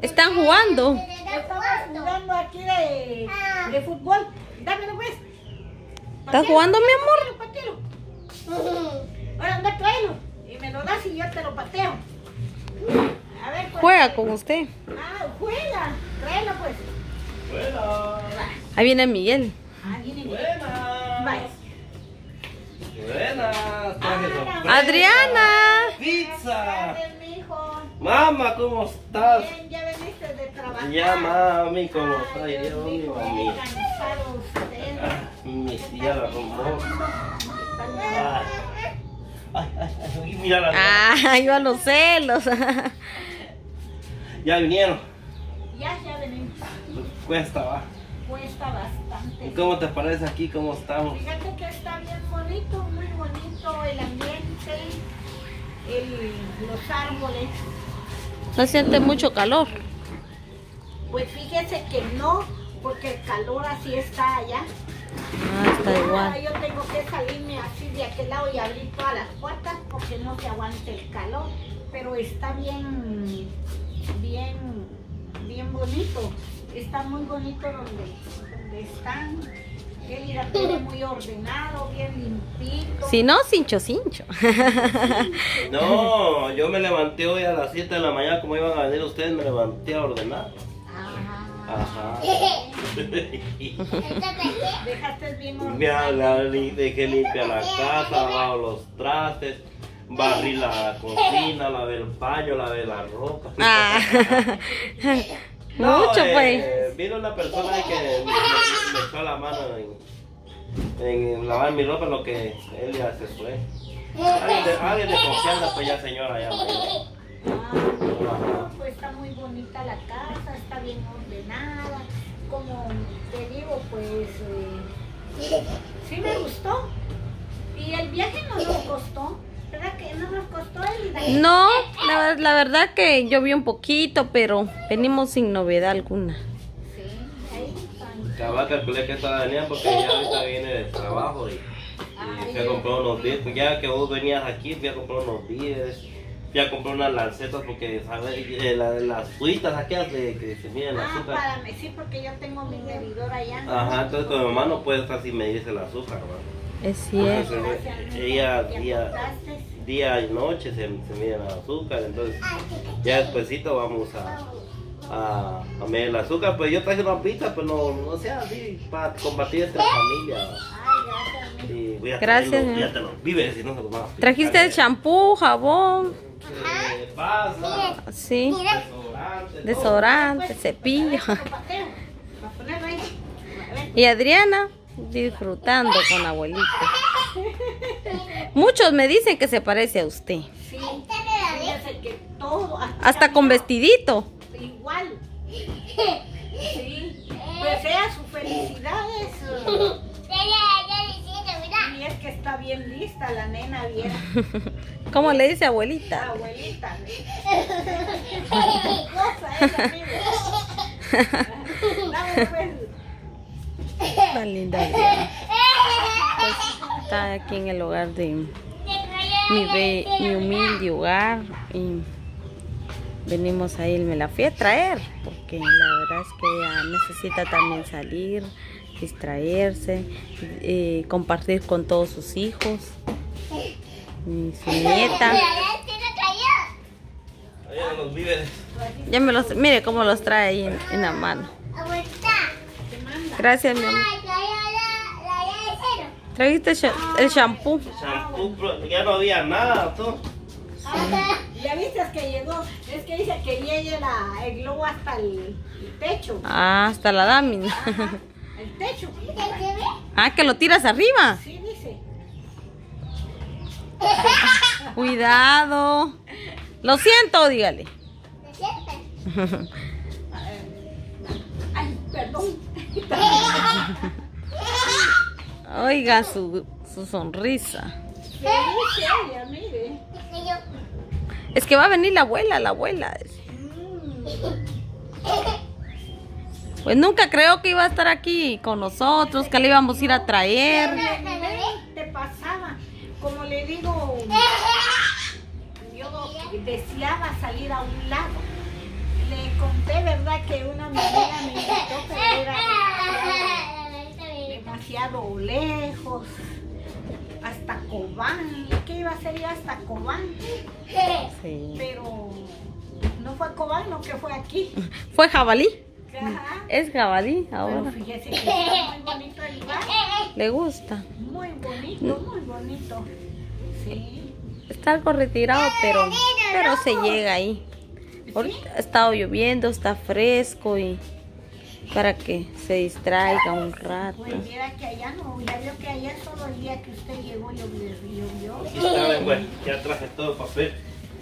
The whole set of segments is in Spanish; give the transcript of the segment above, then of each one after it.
Están jugando. Estamos jugando aquí de fútbol. Dámelo pues. ¿Estás jugando, mi amor? Patero. Ahora anda, tráelo. Y me lo das y yo te lo pateo. A ver, pues. Juega con usted. Ah, juega. Tráelo pues. Buena. Ahí viene Miguel. Ah, viene. Buena. Vaya. Buenas. Traje sorpresa. Adriana. Pizza. Tardes, mijo. Mamá, ¿cómo estás? Bien, ya veniste de trabajar. Ya, mami, ¿cómo estás? Ay, Dios Dios mío, mío, mami. bien cansado usted. Mi tía la rompió. Está bien. Ay, mira la. Ah, iba a los celos. Ya vinieron. Ya venimos. Cuesta, va. Cuesta bastante. ¿Y cómo te parece aquí? ¿Cómo estamos? Fíjate que está bien bonito, muy bonito el ambiente, los árboles. No siente mucho calor. Pues fíjese que no, porque el calor así está allá. Ah, está Ahora igual. yo tengo que salirme así de aquel lado y abrir todas las puertas porque no se aguante el calor. Pero está bien bonito. Está muy bonito donde están. Él irá todo muy ordenado, bien limpito. Si no, cincho. No, yo me levanté hoy a las 7 de la mañana, como iban a venir ustedes, me levanté a ordenar. Ajá. Ajá. Dejaste bien Dejé limpia la casa, lavado los trastes, barrí la cocina, lavé el baño, lavé la ropa. Ah. No, Mucho, pues. vino una persona ahí que me echó la mano en lavar mi ropa, lo que él ya se fue. Alguien de confianza, pues ya señora, ya. No, pues está muy bonita la casa, está bien ordenada. Como te digo, pues sí me gustó. Y el viaje no nos costó. ¿Verdad que no nos costó el No, la verdad que llovió un poquito, pero venimos sin novedad alguna. Sí, ahí están. Cabal, calculé que estaba venía porque ya ahorita viene del trabajo y fui a comprar unos víveres. Ya que vos venías aquí, fui a comprar unos víveres. Fui a comprar unas lancetas porque, ¿sabes? Las frutas aquellas que se miden el azúcar. Sí, porque yo tengo mi medidor allá. Ajá, entonces con mi mamá no puede estar sin medirse el azúcar, ¿verdad? Es cierto. Entonces, ella día y noche se mide el azúcar, entonces ya despuesito vamos a medir el azúcar. Pues yo traje una pizza, pues no sea así, para compartir entre familia. Ay, gracias, mi. Y voy a Gracias, traer los víveres, si no se los van a picar. Trajiste el champú, jabón, Pasa, sí, desodorante, desodorante, cepillo. Para ponerlo ahí. A ver. Y Adriana disfrutando con la abuelita. Muchos me dicen que se parece a usted. Sí, fíjese que todo. Hasta con vestidito. Igual. Sí. Pues sea su felicidad es. Y es que está bien lista la nena, bien. ¿Cómo le dice abuelita? Abuelita. Cosa es, amigo. Dame pues. Tan linda Adriana. Pues, está aquí en el hogar de mi humilde hogar y venimos a irme, la fui a traer porque la verdad es que ella necesita también salir, distraerse, compartir con todos sus hijos y su nieta. Ahí van los víveres. Ya me los, mire cómo los trae ahí en la mano. Gracias, mi amor. Trajiste el shampoo. Shampoo, ya no había nada, tú. Ya viste que llegó, es que dice que llegue el globo hasta el techo. Ah, hasta la lámina. Ajá, el techo. Ah, que lo tiras arriba. Sí, dice. Cuidado. Lo siento, dígale. Ay, perdón. Oiga su sonrisa. Sí, ella, mire. Es que va a venir la abuela. Pues nunca creo que iba a estar aquí con nosotros, que le íbamos a ir a traer. Te pasaba, como le digo, yo deseaba salir a un lado. le conté, ¿verdad? Que una amiga me invitó, pero era demasiado lejos, hasta Cobán. ¿Qué iba a ser yo hasta Cobán? Sí. Pero no fue Cobán, no, que fue aquí. ¿Fue jabalí? Ajá. Es jabalí Pero ahora. fíjese que está muy bonito el lugar. ¿Le gusta? Muy bonito, muy bonito. Sí. Está algo retirado, pero se llega ahí. Ahorita ha estado lloviendo, está fresco y para que se distraiga un rato. Pues mira que allá no, ya vio que allá solo el día que usted llegó llovió. Aquí está, bueno, ya traje todo el papel.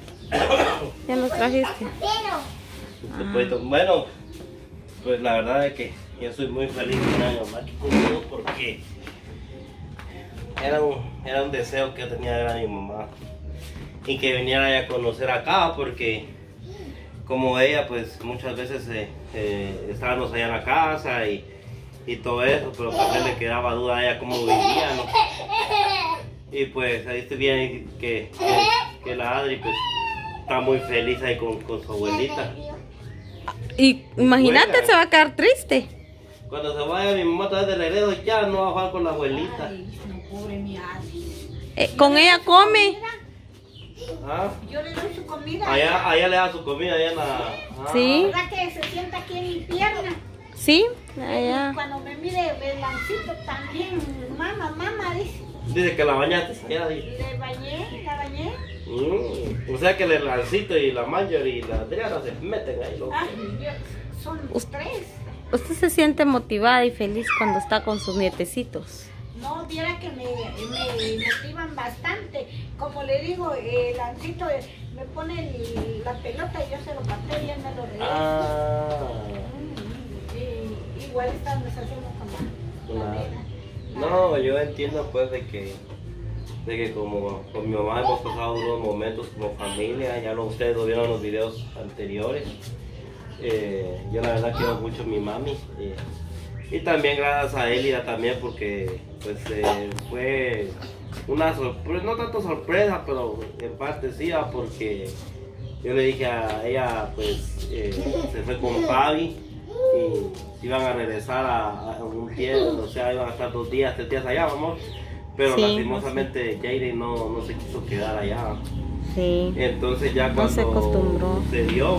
¿Ya nos trajiste? Bueno, pues la verdad es que yo soy muy feliz de tener a mi mamá aquí conmigo porque era un deseo que tenía de ver a mi mamá y que viniera ella a conocer acá, porque como ella pues muchas veces estábamos allá en la casa y todo eso, pero pues le quedaba duda a ella cómo vivía, ¿no? Y pues ahí estoy bien que la Adri pues está muy feliz ahí con su abuelita. Y imagínate, se va a quedar triste. Cuando se vaya mi mamá otra vez del heredo, ya no va a jugar con la abuelita. Ay, no, pobre mi Adri. Con ella come. ¿Ah? Yo le doy su comida. Allá le da su comida, allá en la... Sí. ¿Verdad que se sienta aquí en mi pierna? Sí, Y allá. cuando me mire el lancito también, mamá, dice. Dice que la bañaste allá. La bañé. O sea que el Lancito y la Mayor y la Adriana se meten ahí, loco. Ay, son tres. ¿Usted se siente motivada y feliz cuando está con sus nietecitos? No, viera que me motivan bastante. Como le digo, el Lancito me pone la pelota y yo se lo pateo y él me lo regresa. Igual estamos haciendo con la nena. No, yo entiendo pues de que como con mi mamá hemos pasado unos momentos como familia, ya ustedes lo vieron en los videos anteriores. Yo la verdad quiero mucho a mi mami y también gracias a Elida también, porque pues fue una sorpresa, no tanto sorpresa, pero en parte sí, porque yo le dije a ella pues se fue con Fabi y iban a regresar a un tiempo, o sea, iban a estar 2 días, 3 días allá, amor. Pero sí, lastimosamente Jaden no se quiso quedar allá. Sí. Entonces ya cuando no se acostumbró. se dio,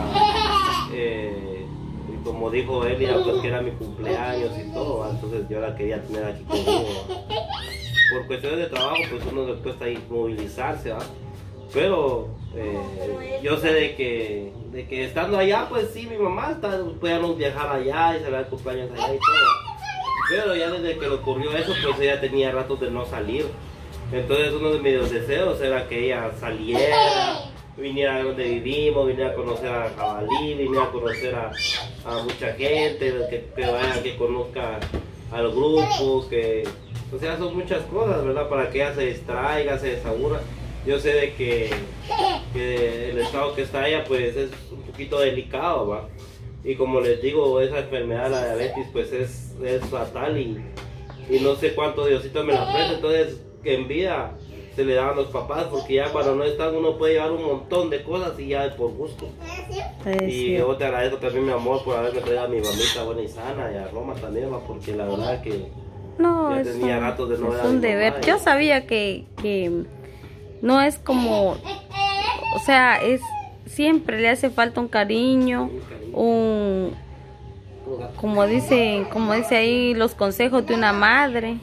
y como dijo Elia, pues que era mi cumpleaños y todo, entonces yo la quería tener aquí conmigo. Por cuestiones de trabajo, pues uno después está ahí movilizarse, ¿va? Pero yo sé de que estando allá, pues sí, mi mamá podíamos viajar allá y celebrar cumpleaños allá y todo. Pero ya desde que le ocurrió eso, pues ella tenía ratos de no salir. Entonces uno de mis deseos era que ella saliera, viniera a donde vivimos, viniera a conocer a Jabalí, viniera a conocer a mucha gente, que vaya, que conozca al grupo, que... O sea, son muchas cosas, ¿verdad? Para que ella se distraiga, se desaburra. Yo sé de que el estado que está ella, pues es un poquito delicado, ¿va? Y como les digo, esa enfermedad, la diabetes, pues es fatal y no sé cuánto Diosito me la presta. Entonces, que en vida se le daban los papás, porque ya cuando no están uno puede llevar un montón de cosas y ya es por gusto. Y yo te agradezco también, mi amor, por haberme traído a mi mamita buena y sana, y a Roma también, ¿va? Porque la verdad que no, ya tenía ratos de no ver a es un mi deber. mamá. Yo sabía que no es como, o sea, siempre le hace falta un cariño, como dice ahí los consejos de una madre.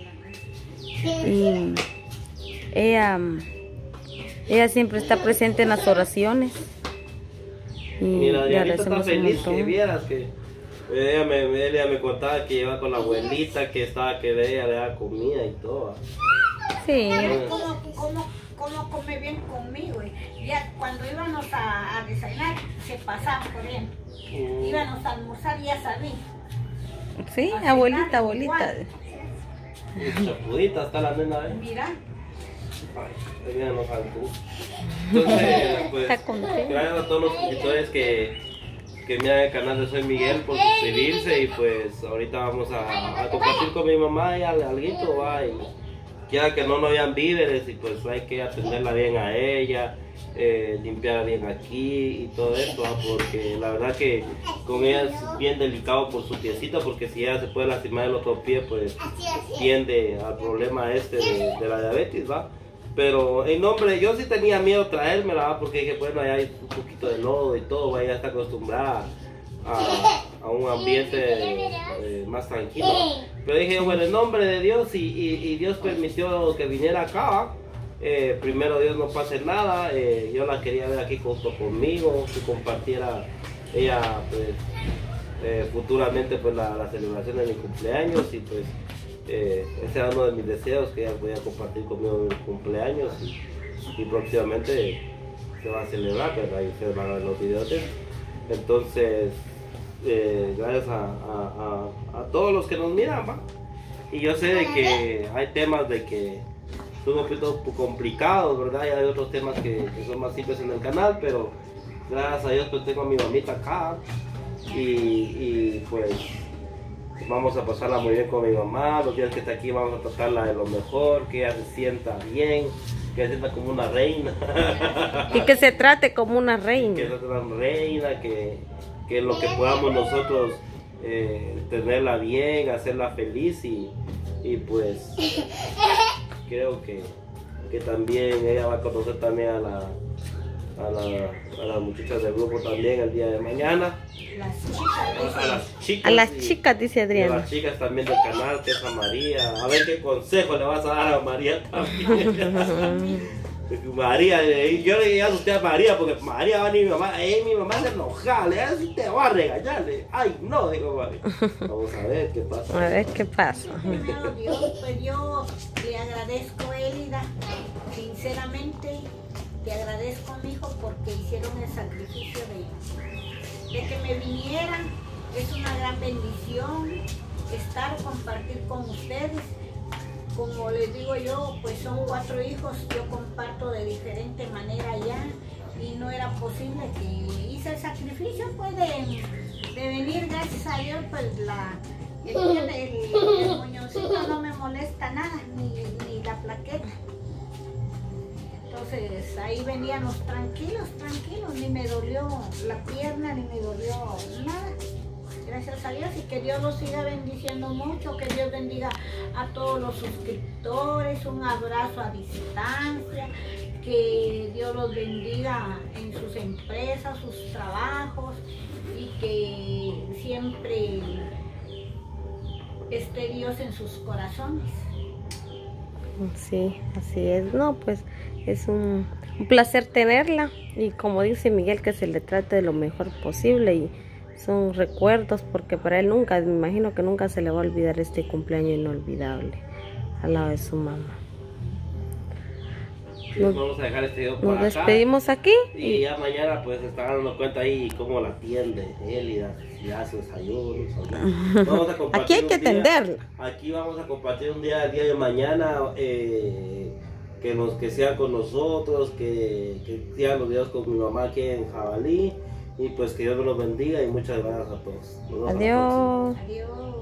Y ella siempre está presente en las oraciones. Y mira, le Dianita está agradecemos un feliz, que montón. vieras que ella me contaba que iba con la abuelita, que ella le daba comida y todo. Sí. ¿Cómo come bien conmigo? Ya cuando íbamos a desayunar, se pasaba por él. Íbamos a almorzar y ya sabía. Sí, A abuelita, cenar abuelita. Chapudita está la nena, ¿eh? Mira, Ay, mira, no faltó. Entonces, pues, Está contenta. gracias a todos los suscriptores que miran el canal de Soy Miguel por suscribirse, y pues ahorita vamos a compartir con mi mamá y alguito, va, y quiera que no hayan víveres, y pues hay que atenderla bien a ella, limpiara bien aquí y todo esto, porque la verdad que con ella es bien delicado por su piecito, porque si ella se puede lastimar el otro pie, pues tiende al problema de la diabetes, ¿va? Pero en nombre, yo sí tenía miedo traérmela, ¿va? Porque dije, bueno, allá hay un poquito de lodo y todo, ella está acostumbrada a un ambiente más tranquilo. Pero dije, bueno, en nombre de Dios y Dios permitió que viniera acá, ¿va? Primero Dios no pase nada, yo la quería ver aquí junto conmigo, que compartiera ella pues futuramente pues la celebración de mi cumpleaños y pues ese era uno de mis deseos, que ella podía compartir conmigo mi cumpleaños y próximamente se va a celebrar, pero ahí ustedes van a ver los videos de eso. Entonces gracias a todos los que nos miran, ¿va? Y yo sé de que hay temas de que son un poquito complicados, ¿verdad? Y hay otros temas que son más simples en el canal, pero gracias a Dios pues tengo a mi mamita acá y pues vamos a pasarla muy bien con mi mamá. Los días que está aquí vamos a tratarla de lo mejor, que ella se sienta bien, que ella se sienta como una reina. Y que se trate como una reina. Que se trate como una reina, que lo que podamos nosotros tenerla bien, hacerla feliz y pues creo que también ella va a conocer también a las muchachas del grupo también el día de mañana. A las chicas, dice a Adriana. las chicas también del canal, que es a María. A ver qué consejo le vas a dar a María también. María, yo le asusté a María porque María va a mi mamá se enoja, le así te va a regañarle. Ay, no, digo María. Vamos a ver qué pasa. A ver qué pasa. Primero Dios, pues yo le agradezco, Elida, sinceramente te agradezco, mijo, porque hicieron el sacrificio de que me vinieran. Es una gran bendición compartir con ustedes. Como les digo yo, pues son 4 hijos, yo comparto de diferente manera ya y no era posible que hice el sacrificio pues de venir, gracias a Dios, pues el moñoncito no me molesta nada, ni la plaqueta. Entonces ahí veníamos tranquilos, ni me dolió la pierna, ni me dolió nada. Gracias a Dios y que Dios los siga bendiciendo mucho, que Dios bendiga a todos los suscriptores, un abrazo a distancia, que Dios los bendiga en sus empresas, sus trabajos y que siempre esté Dios en sus corazones. Sí, así es. No, pues es un placer tenerla y como dice Miguel, que se le trate de lo mejor posible y son recuerdos porque para él nunca, me imagino que nunca se le va a olvidar este cumpleaños inolvidable al lado de su mamá. Vamos a dejar este video por acá. Nos despedimos aquí. Y ya mañana pues estarán dando cuenta ahí cómo la atiende Elida, si hace desayunos. Vamos a compartir aquí hay que atenderla. Aquí vamos a compartir un día, el día de mañana, que sea con nosotros, que sean los videos con mi mamá aquí en Jabalí. Y pues que Dios los bendiga y muchas gracias a todos. Adiós. Adiós.